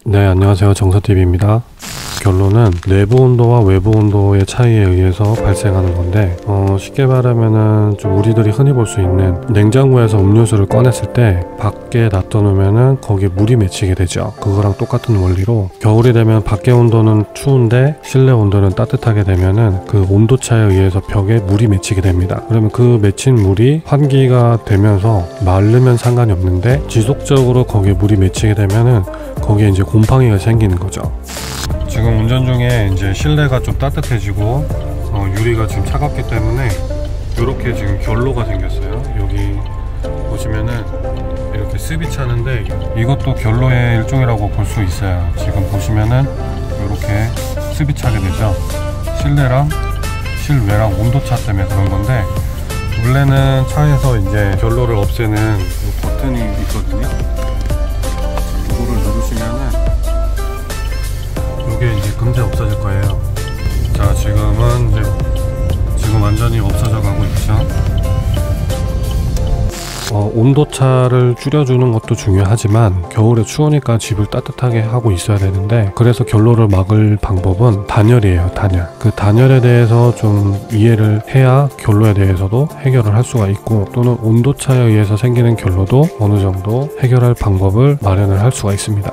네, 안녕하세요. 정서TV입니다. 결론은 내부 온도와 외부 온도의 차이에 의해서 발생하는 건데 쉽게 말하면은 좀 우리들이 흔히 볼 수 있는 냉장고에서 음료수를 꺼냈을 때 밖에 놔둬놓으면은 거기에 물이 맺히게 되죠. 그거랑 똑같은 원리로 겨울이 되면 밖의 온도는 추운데 실내 온도는 따뜻하게 되면은 그 온도차에 의해서 벽에 물이 맺히게 됩니다. 그러면 그 맺힌 물이 환기가 되면서 마르면 상관이 없는데 지속적으로 거기에 물이 맺히게 되면은 거기에 이제 곰팡이가 생기는 거죠. 지금 운전 중에 이제 실내가 좀 따뜻해지고 유리가 지금 차갑기 때문에 이렇게 지금 결로가 생겼어요. 여기 보시면은 이렇게 습이 차는데 이것도 결로의 일종이라고 볼 수 있어요. 지금 보시면은 이렇게 습이 차게 되죠. 실내랑 실외랑 온도차 때문에 그런 건데, 원래는 차에서 이제 결로를 없애는 이 버튼이 있거든요. 이거를 누르시면은 이게 이제 금세 없어질 거예요. 자, 지금은 이제 지금 완전히 없어져 가고 있죠. 온도차를 줄여주는 것도 중요하지만 겨울에 추우니까 집을 따뜻하게 하고 있어야 되는데, 그래서 결로를 막을 방법은 단열이에요. 단열. 그 단열에 대해서 좀 이해를 해야 결로에 대해서도 해결을 할 수가 있고, 또는 온도차에 의해서 생기는 결로도 어느 정도 해결할 방법을 마련을 할 수가 있습니다.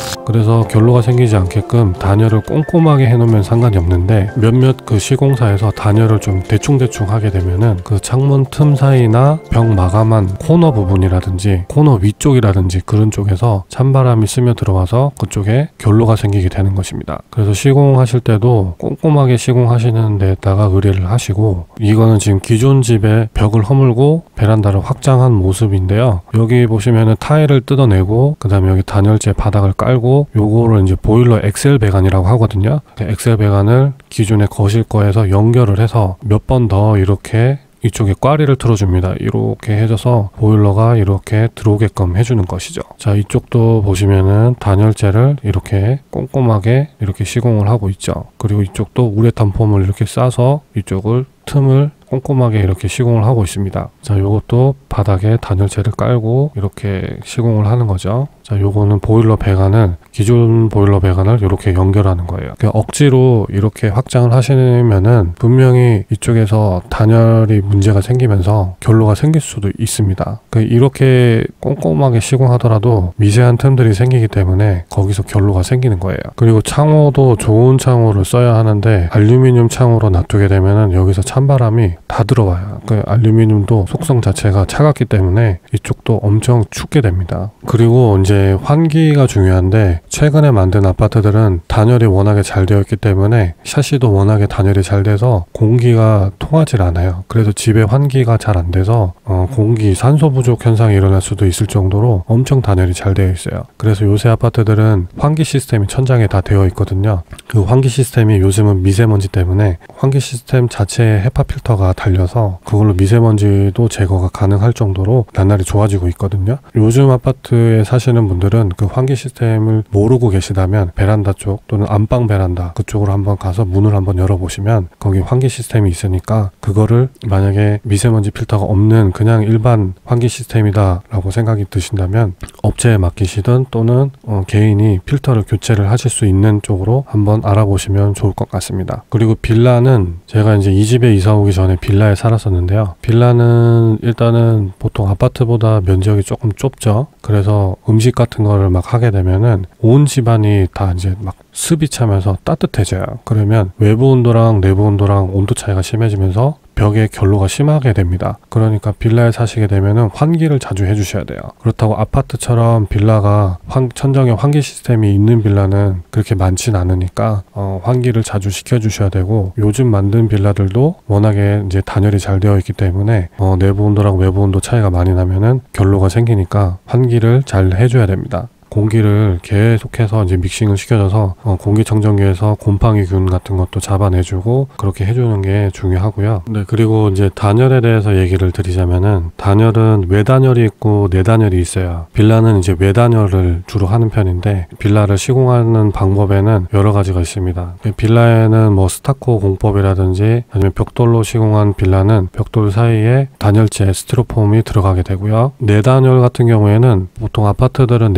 그래서 결로가 생기지 않게끔 단열을 꼼꼼하게 해놓으면 상관이 없는데, 몇몇 그 시공사에서 단열을 좀 대충대충 하게 되면은 그 창문 틈 사이나 벽 마감한 코너 부분이라든지 코너 위쪽이라든지 그런 쪽에서 찬바람이 스며 들어와서 그쪽에 결로가 생기게 되는 것입니다. 그래서 시공하실 때도 꼼꼼하게 시공하시는 데다가 의뢰를 하시고, 이거는 지금 기존 집의 벽을 허물고 베란다를 확장한 모습인데요. 여기 보시면은 타일을 뜯어내고 그 다음에 여기 단열재 바닥을 깔고 요거를 이제 보일러 엑셀 배관이라고 하거든요. 엑셀 배관을 기존의 거실 거에서 연결을 해서 몇 번 더 이렇게 이쪽에 꽈리를 틀어줍니다. 이렇게 해줘서 보일러가 이렇게 들어오게끔 해주는 것이죠. 자, 이쪽도 보시면은 단열재를 이렇게 꼼꼼하게 이렇게 시공을 하고 있죠. 그리고 이쪽도 우레탄 폼을 이렇게 싸서 이쪽을 틈을 꼼꼼하게 이렇게 시공을 하고 있습니다. 자, 요것도 바닥에 단열재를 깔고 이렇게 시공을 하는 거죠. 자, 요거는 보일러 배관을, 기존 보일러 배관을 이렇게 연결하는 거예요. 그러니까 억지로 이렇게 확장을 하시면은 분명히 이쪽에서 단열이 문제가 생기면서 결로가 생길 수도 있습니다. 그러니까 이렇게 꼼꼼하게 시공하더라도 미세한 틈들이 생기기 때문에 거기서 결로가 생기는 거예요. 그리고 창호도 좋은 창호를 써야 하는데 알루미늄 창호로 놔두게 되면은 여기서 찬바람이 다 들어와요. 그 알루미늄도 속성 자체가 차갑기 때문에 이쪽도 엄청 춥게 됩니다. 그리고 이제 환기가 중요한데, 최근에 만든 아파트들은 단열이 워낙에 잘 되어 있기 때문에 샤시도 워낙에 단열이 잘 돼서 공기가 통하질 않아요. 그래서 집에 환기가 잘 안 돼서 공기 산소 부족 현상이 일어날 수도 있을 정도로 엄청 단열이 잘 되어 있어요. 그래서 요새 아파트들은 환기 시스템이 천장에 다 되어 있거든요. 그 환기 시스템이 요즘은 미세먼지 때문에 환기 시스템 자체에 헤파 필터가 달려서 그걸로 미세먼지도 제거가 가능할 정도로 나날이 좋아지고 있거든요. 요즘 아파트에 사시는 분들은 그 환기 시스템을 모르고 계시다면 베란다 쪽 또는 안방 베란다 그쪽으로 한번 가서 문을 한번 열어보시면 거기 환기 시스템이 있으니까, 그거를 만약에 미세먼지 필터가 없는 그냥 일반 환기 시스템이다 라고 생각이 드신다면 업체에 맡기시든 또는 개인이 필터를 교체를 하실 수 있는 쪽으로 한번 알아보시면 좋을 것 같습니다. 그리고 빌라는 제가 이제 이 집에 이사 오기 전에 빌라에 살았었는데요. 빌라는 일단은 보통 아파트보다 면적이 조금 좁죠. 그래서 음식 같은 거를 막 하게 되면은 온 집안이 다 이제 막 습이 차면서 따뜻해져요. 그러면 외부 온도랑 내부 온도랑 온도 차이가 심해지면서 벽에 결로가 심하게 됩니다. 그러니까 빌라에 사시게 되면은 환기를 자주 해주셔야 돼요. 그렇다고 아파트처럼 빌라가 천정에 환기 시스템이 있는 빌라는 그렇게 많진 않으니까 환기를 자주 시켜주셔야 되고, 요즘 만든 빌라들도 워낙에 이제 단열이 잘 되어 있기 때문에 내부 온도랑 외부 온도 차이가 많이 나면은 결로가 생기니까 환기를 잘 해줘야 됩니다. 공기를 계속해서 이제 믹싱을 시켜줘서 공기청정기에서 곰팡이균 같은 것도 잡아내주고 그렇게 해주는 게 중요하고요. 네, 그리고 이제 단열에 대해서 얘기를 드리자면은, 단열은 외단열이 있고 내단열이 있어요. 빌라는 이제 외단열을 주로 하는 편인데, 빌라를 시공하는 방법에는 여러 가지가 있습니다. 빌라에는 뭐 스타코 공법이라든지 아니면 벽돌로 시공한 빌라는 벽돌 사이에 단열재 스티로폼이 들어가게 되고요. 내단열 같은 경우에는 보통 아파트들은 내단열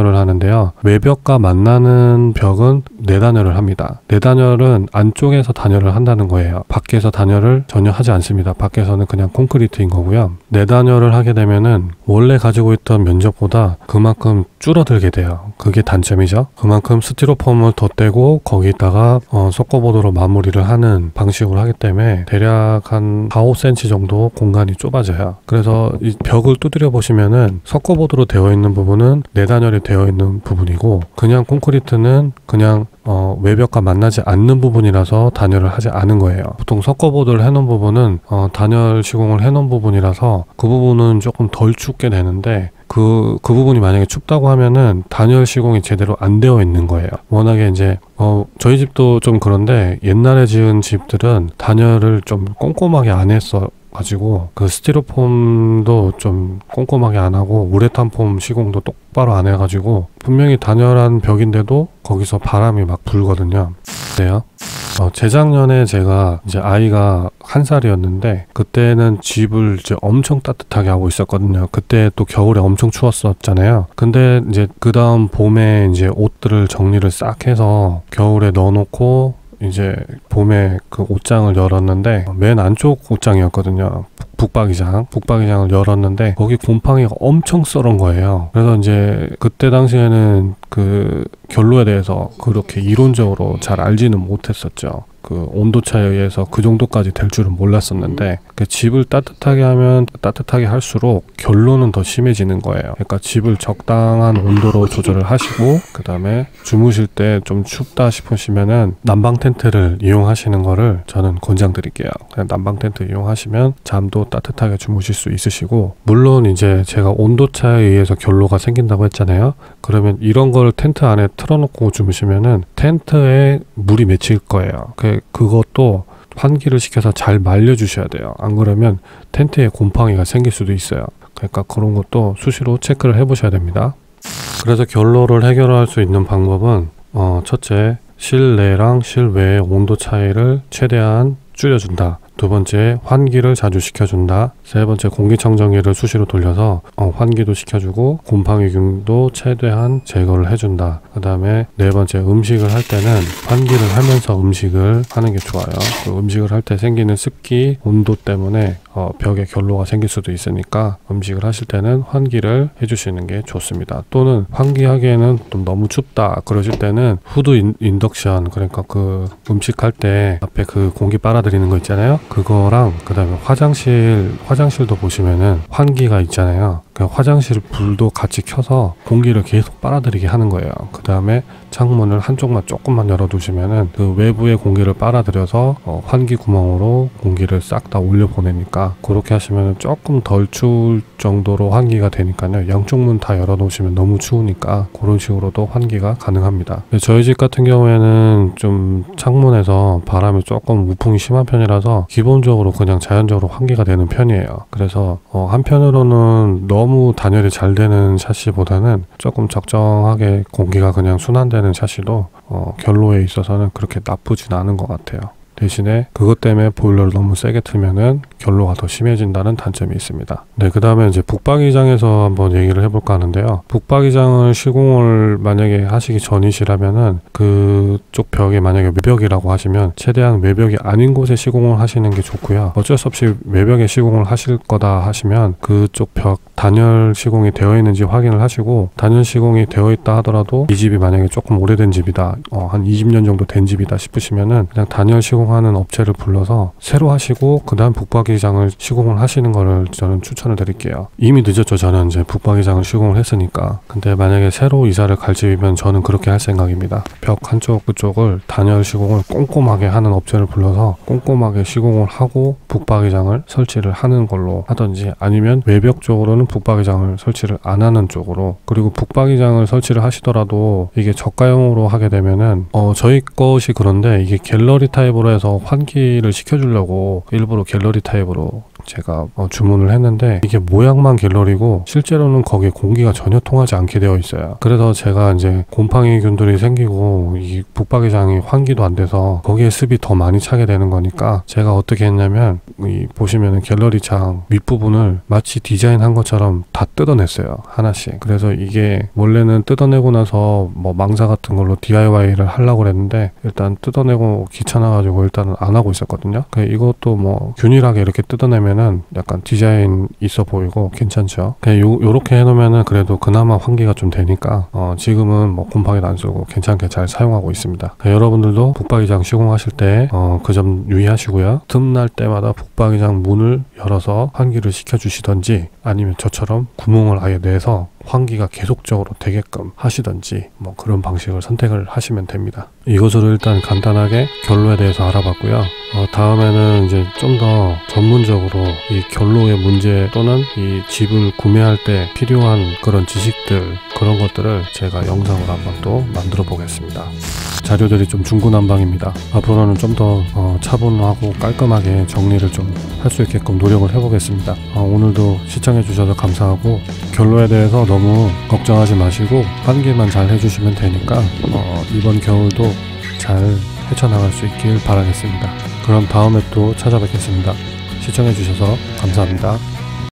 내단열을 하는데요. 외벽과 만나는 벽은 내단열을 합니다. 내단열은 안쪽에서 단열을 한다는 거예요. 밖에서 단열을 전혀 하지 않습니다. 밖에서는 그냥 콘크리트인 거고요. 내단열을 하게 되면은 원래 가지고 있던 면적보다 그만큼 줄어들게 돼요. 그게 단점이죠. 그만큼 스티로폼을 덧대고 거기다가 석고보드로 마무리를 하는 방식으로 하기 때문에 대략 한 4, 5cm 정도 공간이 좁아져요. 그래서 이 벽을 두드려 보시면은 석고보드로 되어 있는 부분은 내단열이 되어 있는 부분이고, 그냥 콘크리트는 그냥 외벽과 만나지 않는 부분이라서 단열을 하지 않은 거예요. 보통 석고보드를 해놓은 부분은 단열 시공을 해놓은 부분이라서 그 부분은 조금 덜 춥게 되는데, 그 부분이 만약에 춥다고 하면은 단열 시공이 제대로 안 되어 있는 거예요. 워낙에 이제 저희 집도 좀 그런데 옛날에 지은 집들은 단열을 좀 꼼꼼하게 안 했어 가지고 그 스티로폼도 좀 꼼꼼하게 안 하고 우레탄 폼 시공도 똑바로 안 해가지고 분명히 단열한 벽인데도 거기서 바람이 막 불거든요. 그래요. 재작년에 제가 이제 아이가 1살이었는데 그때는 집을 이제 엄청 따뜻하게 하고 있었거든요. 그때 또 겨울에 엄청 추웠었잖아요. 근데 이제 그 다음 봄에 이제 옷들을 정리를 싹 해서 겨울에 넣어놓고 이제 봄에 그 옷장을 열었는데 맨 안쪽 옷장이었거든요. 북박이장을 열었는데 거기 곰팡이가 엄청 썰은 거예요. 그래서 이제 그때 당시에는 그 결로에 대해서 그렇게 이론적으로 잘 알지는 못했었죠. 그 온도차에 의해서 그 정도까지 될 줄은 몰랐었는데, 그 집을 따뜻하게 하면 따뜻하게 할수록 결로는 더 심해지는 거예요. 그러니까 집을 적당한 온도로 조절을 하시고, 그 다음에 주무실 때 좀 춥다 싶으시면은 난방 텐트를 이용하시는 거를 저는 권장드릴게요. 그냥 난방 텐트 이용하시면 잠도 따뜻하게 주무실 수 있으시고, 물론 이제 제가 온도차에 의해서 결로가 생긴다고 했잖아요. 그러면 이런 걸 텐트 안에 틀어놓고 주무시면은 텐트에 물이 맺힐 거예요. 그것도 환기를 시켜서 잘 말려주셔야 돼요. 안 그러면 텐트에 곰팡이가 생길 수도 있어요. 그러니까 그런 것도 수시로 체크를 해보셔야 됩니다. 그래서 결로를 해결할 수 있는 방법은 첫째, 실내랑 실외의 온도 차이를 최대한 줄여준다. 두 번째, 환기를 자주 시켜준다. 세 번째, 공기청정기를 수시로 돌려서 환기도 시켜주고 곰팡이균도 최대한 제거를 해준다. 그 다음에 네 번째, 음식을 할 때는 환기를 하면서 음식을 하는 게 좋아요. 그 음식을 할 때 생기는 습기, 온도 때문에 벽에 결로가 생길 수도 있으니까 음식을 하실 때는 환기를 해주시는 게 좋습니다. 또는 환기하기에는 좀 너무 춥다 그러실 때는 후드 인덕션, 그러니까 그 음식할 때 앞에 그 공기 빨아들이는 거 있잖아요. 그거랑 그 다음에 화장실도 보시면은 환기가 있잖아요. 그 화장실 불도 같이 켜서 공기를 계속 빨아들이게 하는 거예요. 그 다음에 창문을 한쪽만 조금만 열어두시면은 그 외부의 공기를 빨아들여서 환기 구멍으로 공기를 싹 다 올려 보내니까, 그렇게 하시면 조금 덜 추울 정도로 환기가 되니까요. 양쪽 문 다 열어놓으시면 너무 추우니까 그런 식으로도 환기가 가능합니다. 저희 집 같은 경우에는 좀 창문에서 바람이 조금 우풍이 심한 편이라서 기본적으로 그냥 자연적으로 환기가 되는 편이에요. 그래서 한편으로는 너무 단열이 잘 되는 샤시보다는 조금 적정하게 공기가 그냥 순환되는 샤시도 결로에 있어서는 그렇게 나쁘진 않은 것 같아요. 대신에 그것 때문에 보일러를 너무 세게 틀면은 결로가 더 심해진다는 단점이 있습니다. 네, 그 다음에 이제 북박이장에서 한번 얘기를 해볼까 하는데요. 북박이장을 시공을 만약에 하시기 전이시라면은 그쪽 벽이 만약에 외벽이라고 하시면 최대한 외벽이 아닌 곳에 시공을 하시는 게 좋고요. 어쩔 수 없이 외벽에 시공을 하실 거다 하시면 그쪽 벽 단열 시공이 되어 있는지 확인을 하시고, 단열 시공이 되어 있다 하더라도 이 집이 만약에 조금 오래된 집이다, 한 20년 정도 된 집이다 싶으시면은 그냥 단열 시공하는 업체를 불러서 새로 하시고 그 다음 북박이장을 시공을 하시는 거를 저는 추천을 드릴게요. 이미 늦었죠. 저는 이제 북박이장을 시공을 했으니까. 근데 만약에 새로 이사를 갈 집이면 저는 그렇게 할 생각입니다. 벽 한쪽 그쪽을 단열 시공을 꼼꼼하게 하는 업체를 불러서 꼼꼼하게 시공을 하고 북박이장을 설치를 하는 걸로 하든지, 아니면 외벽 쪽으로는 북박이장을 설치를 안 하는 쪽으로. 그리고 북박이장을 설치를 하시더라도 이게 저가형으로 하게 되면은 저희 것이 그런데 이게 갤러리 타입으로 해서 환기를 시켜주려고 일부러 갤러리 타입으로 제가 주문을 했는데 이게 모양만 갤러리고 실제로는 거기에 공기가 전혀 통하지 않게 되어 있어요. 그래서 제가 이제 곰팡이균들이 생기고 이 북박이장이 환기도 안 돼서 거기에 습이 더 많이 차게 되는 거니까 제가 어떻게 했냐면 이 보시면은 갤러리 창 윗부분을 마치 디자인한 것처럼 다 뜯어냈어요. 하나씩. 그래서 이게 원래는 뜯어내고 나서 뭐 망사 같은 걸로 DIY를 하려고 그랬는데 일단 뜯어내고 귀찮아가지고 일단은 안 하고 있었거든요. 이것도 뭐 균일하게 이렇게 뜯어내면은 약간 디자인 있어 보이고 괜찮죠. 그냥 요렇게 해놓으면은 그래도 그나마 환기가 좀 되니까 지금은 뭐 곰팡이도 안 쓰고 괜찮게 잘 사용하고 있습니다. 여러분들도 북박이장 시공하실 때 그 점 유의하시고요. 틈날 때마다 북박이장 문을 열어서 환기를 시켜주시던지 아니면 저처럼 구멍을 아예 내서 환기가 계속적으로 되게끔 하시던지 뭐 그런 방식을 선택을 하시면 됩니다. 이것으로 일단 간단하게 결로에 대해서 알아봤고요. 다음에는 이제 좀 더 전문적으로 이 결로의 문제 또는 이 집을 구매할 때 필요한 그런 지식들 그런 것들을 제가 영상으로 한번 또 만들어 보겠습니다. 자료들이 좀 중구난방입니다. 앞으로는 좀 더 차분하고 깔끔하게 정리를 좀 할 수 있게끔 노력을 해보겠습니다. 오늘도 시청해 주셔서 감사하고 결로에 대해서 너무 걱정하지 마시고 환기만 잘 해주시면 되니까 이번 겨울도 잘 헤쳐나갈 수 있길 바라겠습니다. 그럼 다음에 또 찾아뵙겠습니다. 시청해 주셔서 감사합니다.